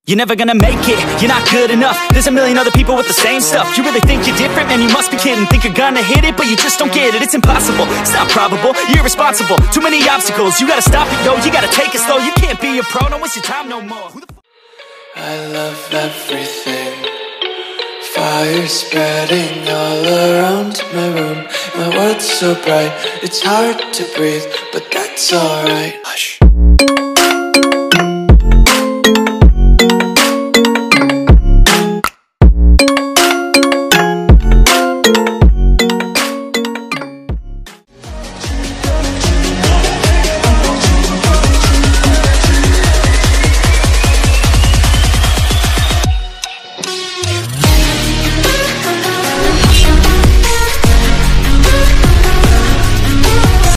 You're never gonna make it, you're not good enough. There's a million other people with the same stuff. You really think you're different? Man, you must be kidding. Think you're gonna hit it, but you just don't get it. It's impossible, it's not probable, you're irresponsible. Too many obstacles, you gotta stop it, yo. You gotta take it slow, you can't be a pro. Don't waste your time no more. I love everything. Fire spreading all around my room. My world's so bright, it's hard to breathe, but that's alright. Hush.